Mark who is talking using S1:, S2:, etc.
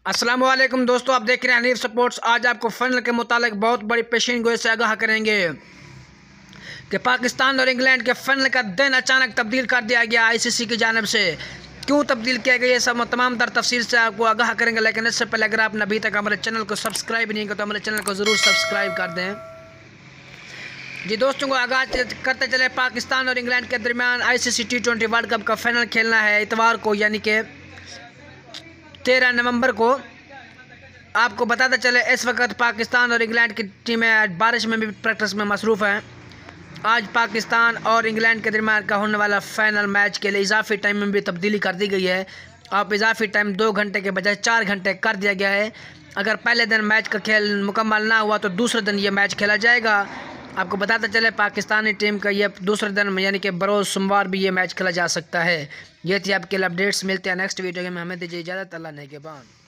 S1: अस्सलाम वालेकुम दोस्तों, आप देख रहे हैं हनीफ स्पोर्ट्स। आज आपको फाइनल के मुतालिक बहुत बड़ी पेशिन गोई से आगाह करेंगे कि पाकिस्तान और इंग्लैंड के फाइनल का दिन अचानक तब्दील कर दिया गया आईसीसी की जानिब से। क्यों तब्दील किया गया, ये सब तमाम तर तफसील से आपको आगाह करेंगे। लेकिन इससे पहले अगर आपने अभी तक हमारे चैनल को सब्सक्राइब नहीं किया तो हमारे चैनल को ज़रूर सब्सक्राइब कर दें। जी दोस्तों, को आगाज करते चले। पाकिस्तान और इंग्लैंड के दरमियान आईसीसी T20 वर्ल्ड कप का फाइनल खेलना है इतवार को, यानी कि 13 नवंबर को। आपको बताते चले इस वक्त पाकिस्तान और इंग्लैंड की टीमें बारिश में भी प्रैक्टिस में मसरूफ़ हैं। आज पाकिस्तान और इंग्लैंड के दरमियान का होने वाला फाइनल मैच के लिए इजाफी टाइम में भी तब्दीली कर दी गई है। अब इजाफी टाइम 2 घंटे के बजाय 4 घंटे कर दिया गया है। अगर पहले दिन मैच का खेल मुकम्मल ना हुआ तो दूसरे दिन ये मैच खेला जाएगा। आपको बताते चले पाकिस्तानी टीम का ये दूसरे दिन यानी कि बरोज़ सोमवार भी ये मैच खेला जा सकता है। ये थी आपके लिए अपडेट्स। मिलते हैं नेक्स्ट वीडियो में। हमें दीजिए इजाज़त। अल्लाह ने के बाद।